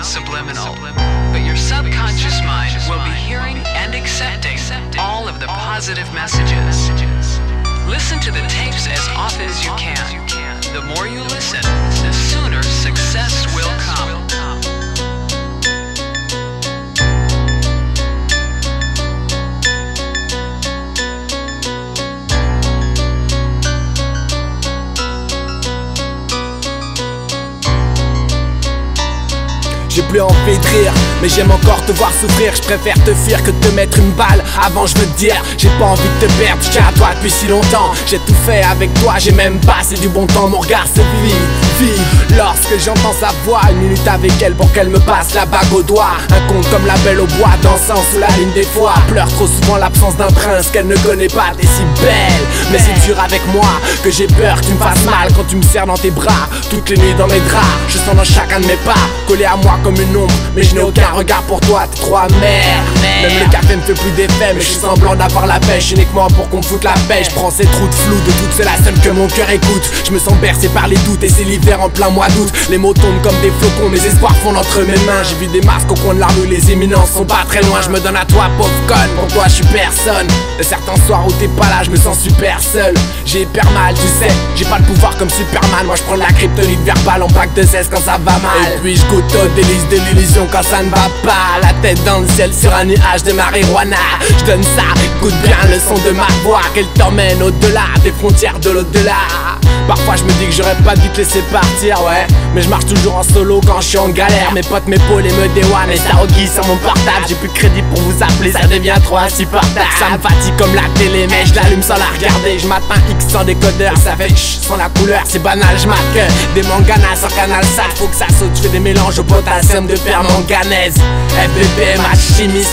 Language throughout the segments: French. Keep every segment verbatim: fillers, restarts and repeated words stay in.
subliminal, but your subconscious mind will be hearing and accepting all of the positive messages. Listen to the tapes as often as you can. The more you listen, the sooner success will come. J'ai plus envie de rire, mais j'aime encore te voir souffrir. Je préfère te fuir que de te mettre une balle. Avant je veux te dire, j'ai pas envie de te perdre. Je tiens à toi depuis si longtemps. J'ai tout fait avec toi, j'ai même passé du bon temps. Mon regard se vide, vide lorsque j'entends sa voix. Une minute avec elle pour qu'elle me passe la bague au doigt. Un conte comme la Belle au bois, dansant sous la lune des fois. Pleure trop souvent l'absence d'un prince qu'elle ne connaît pas. T'es si belle, mais c'est dur avec moi que j'ai peur que tu me fasses mal quand tu me serres dans tes bras. Toutes les nuits dans mes draps, je sens dans chacun de mes pas collé à moi comme une ombre, mais je n'ai aucun regard pour toi, t'es trop amer. Même le café me fait plus d'effet, mais je suis semblant d'avoir la pêche uniquement pour qu'on me foute la paix. Je prends ces trous de flou, de doute, c'est la seule que mon cœur écoute. Je me sens bercé par les doutes et c'est l'hiver en plein mois d'août. Les mots tombent comme des flocons, mes espoirs fondent entre mes mains. J'ai vu des masques au coin de la rue, les éminences sont pas très loin. Je me donne à toi, pauvre conne, pour toi je suis personne. De certains soirs où t'es pas là, je me sens super seul. J'ai hyper mal, tu sais, j'ai pas le pouvoir comme Superman. Moi je prends de la kryptonite verbale en pack de seize quand ça va mal. Et puis je goûte au délice de l'illusion quand ça ne va pas. La tête dans le ciel sur un nuage de marijuana. Je donne ça, écoute bien le son de ma voix, qu'elle t'emmène au-delà des frontières de l'au-delà. Parfois je me dis que j'aurais pas dû te laisser partir, ouais, mais je marche toujours en solo quand je suis en galère. Mes potes m'épaulent et me déouanent et ça reguise sur mon portable. J'ai plus de crédit pour vous appeler, ça devient trop insupportable. Ça me fatigue comme la télé, mais je l'allume sans la regarder. Je m'atteins X sans décodeur, ça fait chut sans la couleur, c'est banal. Je marque des manganas sur Canal Sat, faut que ça saute. Je fais des mélanges au potassium de permanganèse. F B P M, chimiste,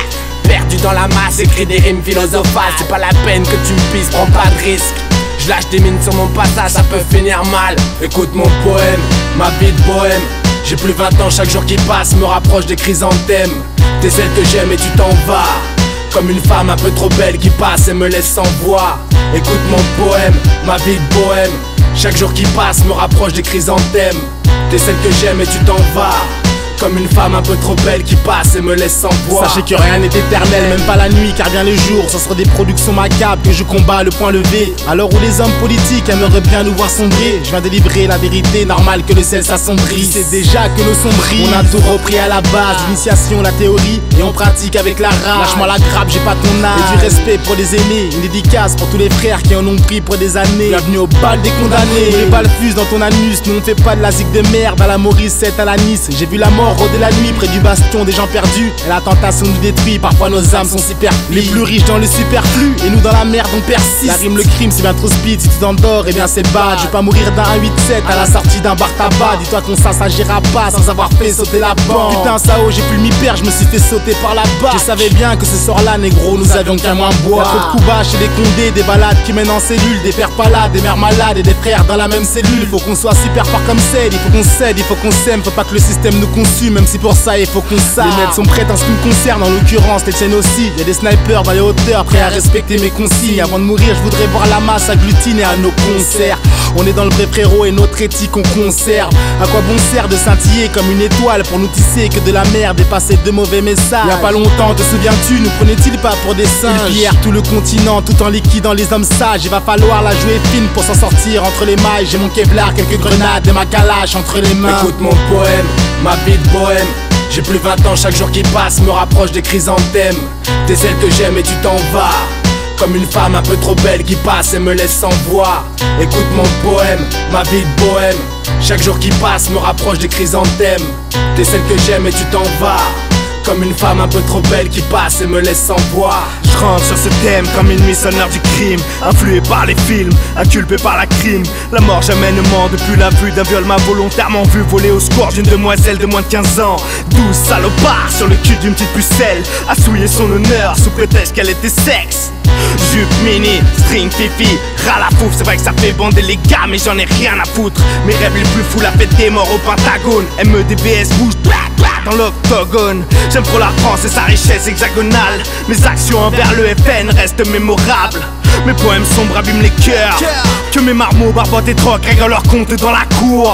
perdu dans la masse, écrit des rimes philosophales. C'est pas la peine que tu me pisses, prends pas de risque. Je lâche des mines sur mon passage, ça peut finir mal. Écoute mon poème, ma vie de bohème. J'ai plus vingt ans, chaque jour qui passe me rapproche des chrysanthèmes. T'es celle que j'aime et tu t'en vas, comme une femme un peu trop belle qui passe et me laisse sans voix. Écoute mon poème, ma vie de bohème. Chaque jour qui passe me rapproche des chrysanthèmes. T'es celle que j'aime et tu t'en vas, comme une femme un peu trop belle qui passe et me laisse sans voix. Sachez que rien n'est éternel, même pas la nuit car vient le jour. Ce sera des productions macabres que je combats le point levé. À l'heure où les hommes politiques aimeraient bien nous voir sombrer, je viens délivrer la vérité, normal que le ciel s'assombrit. C'est déjà que l'eau sombrit, on a tout repris à la base. L'initiation, la théorie, et on pratique avec la rage. Lâche-moi la grappe, j'ai pas ton âge. Et du respect pour les aînés, une dédicace pour tous les frères qui en ont pris pour des années. Bienvenue au bal des condamnés. Les balles fusent dans ton anus, nous on fait pas de la zig de merde. À la Maurice sept à la Nice, j'ai vu la mort rôder la nuit près du bastion des gens perdus. Et la tentation nous détruit, parfois nos âmes sont superflues. Les plus riches dans le superflu, et nous dans la merde on persiste. La rime, le crime, c'est bien trop speed, si tu t'endors, et bien c'est bad. Je vais pas mourir d'un un huit sept à la sortie d'un bar tabac. Dis-toi qu'on ça s'agira pas sans avoir fait sauter la banque. Putain Sao, j'ai pu m'y perdre, je me suis fait sauter par la barre. Je savais bien que ce soir-là, négro, nous avions qu'un moins boire. Y'a trop de coups bas chez les condés, des balades qui mènent en cellule, des pères palades, des mères malades et des frères dans la même cellule. Faut qu'on soit super fort comme celle, il faut qu'on cède, il faut qu'on s'aime, faut pas que le système nous consume, même si pour ça il faut qu'on sache. Les mecs sont prêtes en ce qui me concerne, en l'occurrence les tiennes aussi. Y'a des snipers dans les hauteurs, prêts à respecter mes consignes. Avant de mourir, je voudrais voir la masse agglutiner à nos concerts. On est dans le vrai frérot et notre éthique on conserve. À quoi bon sert de scintiller comme une étoile pour nous tisser que de la merde et passer de mauvais messages. Y'a pas longtemps, te souviens-tu, nous prenait-il pas pour des singes? Ils pillèrent tout le continent tout en liquidant les hommes sages. Il va falloir la jouer fine pour s'en sortir entre les mailles. J'ai mon Kevlar, quelques grenades et ma calache entre les mains. Écoute mon poème, ma vie de bohème. J'ai plus vingt ans, chaque jour qui passe me rapproche des chrysanthèmes. T'es celle que j'aime et tu t'en vas, comme une femme un peu trop belle qui passe et me laisse sans voix. Écoute mon poème, ma vie de bohème. Chaque jour qui passe me rapproche des chrysanthèmes. T'es celle que j'aime et tu t'en vas, comme une femme un peu trop belle qui passe et me laisse sans voix. Je rentre sur ce thème comme une missionnaire du crime, influé par les films, inculpé par la crime. La mort jamais ne ment depuis la vue d'un viol m'a volontairement vu voler au score d'une demoiselle de moins de quinze ans. Douze salopards sur le cul d'une petite pucelle, a souillé son honneur sous prétexte qu'elle était sexe. Jupe mini, string fifi, ras la fouf, c'est vrai que ça fait bander les gars mais j'en ai rien à foutre. Mes rêves les plus fous, la fête des morts au Pentagone. M E D B S bouge dans l'octogone. J'aime trop la France et sa richesse hexagonale. Mes actions envers le F N restent mémorables. Mes poèmes sombres abîment les cœurs, que mes marmots, barbottes et trocs règlent leur compte dans la cour.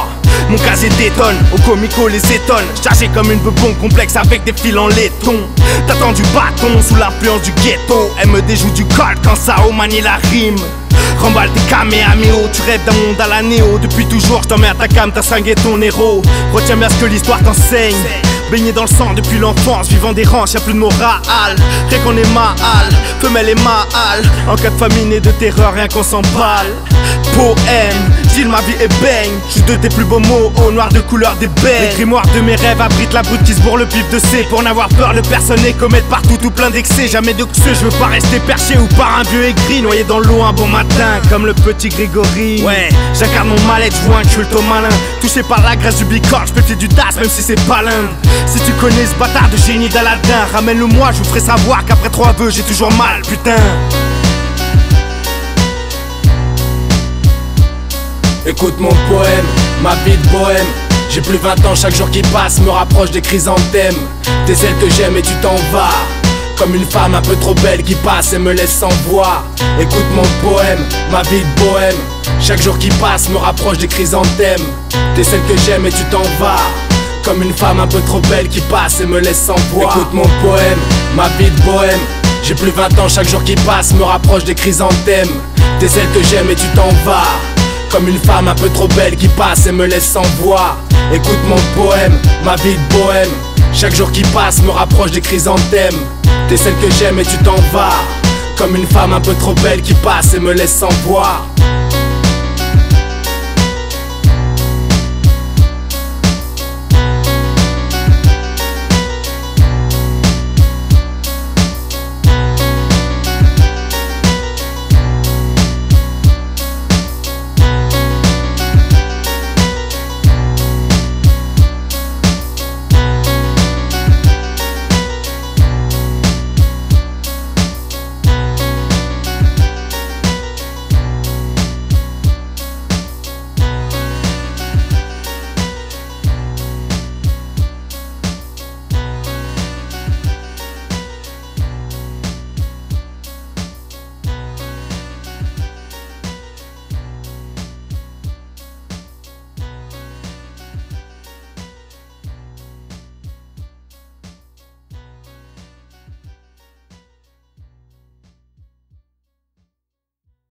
Mon casier détonne, au comico les étonne. Chargé comme une bebon complexe avec des fils en laiton. T'attends du bâton sous l'influence du ghetto. Elle me déjoue du col quand ça au manie la rime. Remballe tes kamehameha, tu rêves d'un monde à la néo. Depuis toujours je t'en mets à ta cam, t'as cinglé ton héros. Retiens bien ce que l'histoire t'enseigne. Baigné dans le sang depuis l'enfance, vivant des ranches, y'a plus de morale. Rien qu'on est mal, femelle et mâle. En cas de famine et de terreur, rien qu'on s'emballe. Poème, deal ma vie est baigne. J'suis de tes plus beaux mots, au noir de couleur des baies. Les grimoires de mes rêves abritent la brute qui se bourre le pif de C. Pour n'avoir peur, le personne et commettre partout tout plein d'excès. Jamais de xeux, je veux pas rester perché ou par un vieux aigri. Noyé dans l'eau un bon matin, comme le petit Grégory. Ouais, j'incarne mon mal-être, je vois un culte au malin. Touché par la graisse du bicorne, j'peux du das même si c'est pas l'Inde. Si tu connais ce bâtard de génie d'Aladin, ramène-le moi, je vous ferai savoir qu'après trois vœux j'ai toujours mal, putain. Écoute mon poème, ma vie de bohème. J'ai plus vingt ans, chaque jour qui passe me rapproche des chrysanthèmes. T'es celle que j'aime et tu t'en vas, comme une femme un peu trop belle qui passe et me laisse sans voix. Écoute mon poème, ma vie de bohème. Chaque jour qui passe me rapproche des chrysanthèmes. T'es celle que j'aime et tu t'en vas, comme une femme un peu trop belle qui passe et me laisse sans voix. Écoute mon poème, ma vie de bohème. J'ai plus vingt ans, chaque jour qui passe me rapproche des chrysanthèmes. T'es celle que j'aime et tu t'en vas, comme une femme un peu trop belle qui passe et me laisse sans voix. Écoute mon poème, ma vie de bohème. Chaque jour qui passe me rapproche des chrysanthèmes. T'es celle que j'aime et tu t'en vas, comme une femme un peu trop belle qui passe et me laisse sans voix.